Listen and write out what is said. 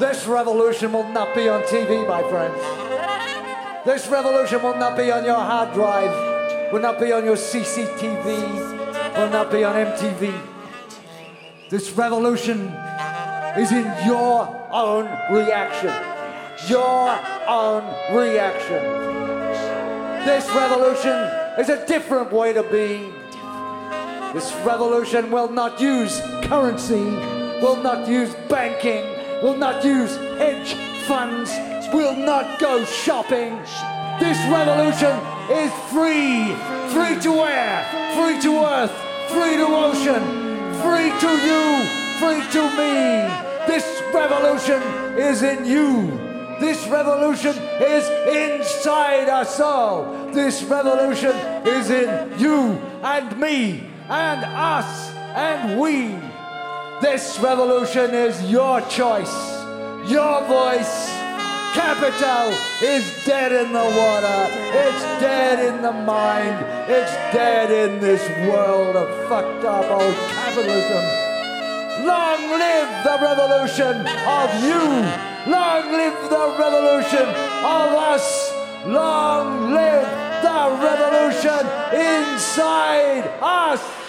This revolution will not be on TV, my friends. This revolution will not be on your hard drive, will not be on your CCTV, will not be on MTV. This revolution is in your own reaction. Your own reaction. This revolution is a different way to be. This revolution will not use currency, will not use banking, will not use hedge funds, will not go shopping. This revolution is free. Free to air, free to earth, free to ocean, free to you, free to me. This revolution is in you. This revolution is inside us all. This revolution is in you and me and us and we. This revolution is your choice, your voice. Capital is dead in the water. It's dead in the mind. It's dead in this world of fucked up old capitalism. Long live the revolution of you. Long live the revolution of us. Long live the revolution inside us.